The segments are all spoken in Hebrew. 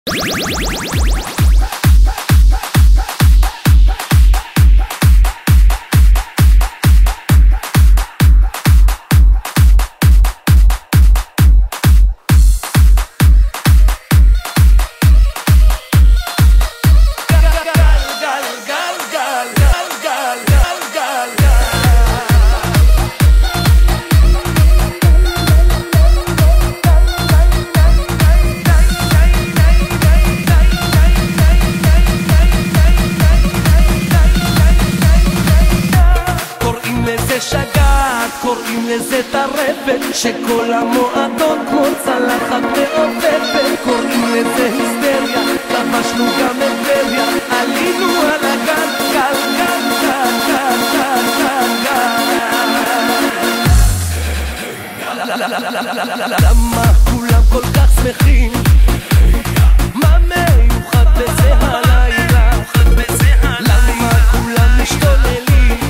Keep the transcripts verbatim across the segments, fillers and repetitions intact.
קוראים לזה טרפת, שכל המועדון כמו צלחת מעופפת. קוראים לזה היסטריה, לבשנו גם היסטריה, עלינו על הגל, גל, גל, גל, גל, גל, גל. למה כולם כל כך שמחים? מה מיוחד בזה הלילה? למה כולם משתוללים?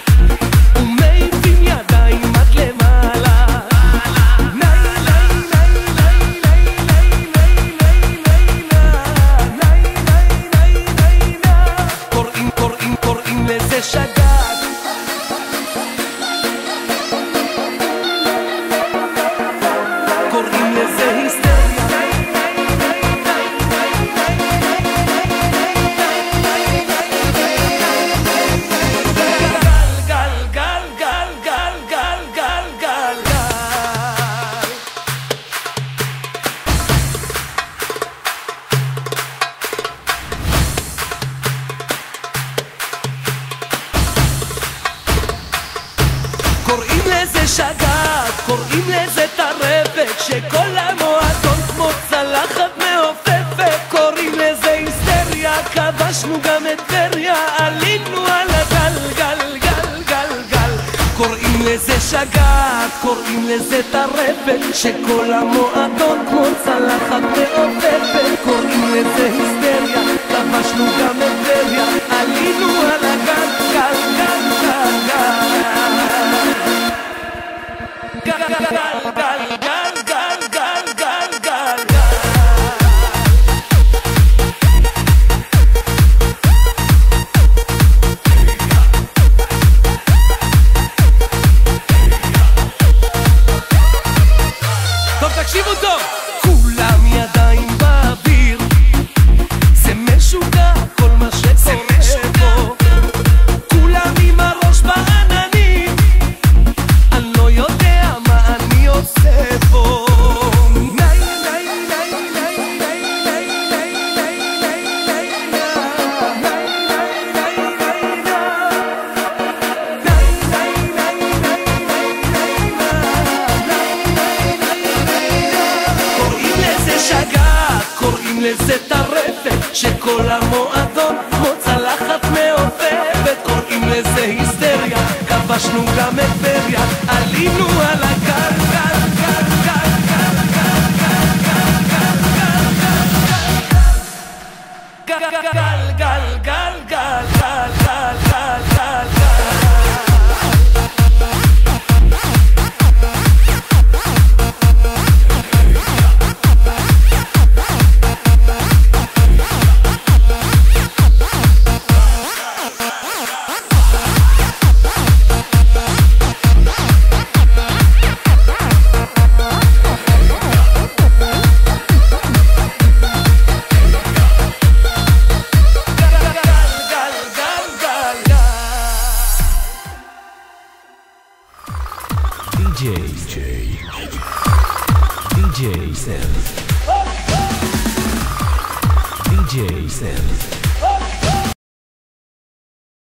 שגעת, קוראים לזה טרפת, שכל המועדון כמו צלחת מעופפת. קוראים לזה היסטריה, כבשנו גם את טבריה, עלינו על הגל, גל, גל, גל, גל. קוראים לזה שגעת, קוראים לזה טרפת, שכל המועדון כמו צלחת מעופפת. קוראים לזה היסטריה, כבשנו גם את טבריה, עלינו על הגל, גל, גל, גל, גל. Gal, gal, gal, gal, gal, gal, gal, gal. טוב, תקשיבו טוב. כולם ידיים באוויר, זה משוגע כל מה שקורה פה. כולם עם הראש בעננים, אני לא יודע לזה טרפת, שכל המועדון כמו צלחת מעופפת. קוראים לזה היסטריה, כבשנו גם את טבריה, עלינו על הגל, גל, גל, גל, גל, גל, גל, גל, גל, גל, גל, גל, גל, גל, גל, גל. D J, D J Sam, D J Sam.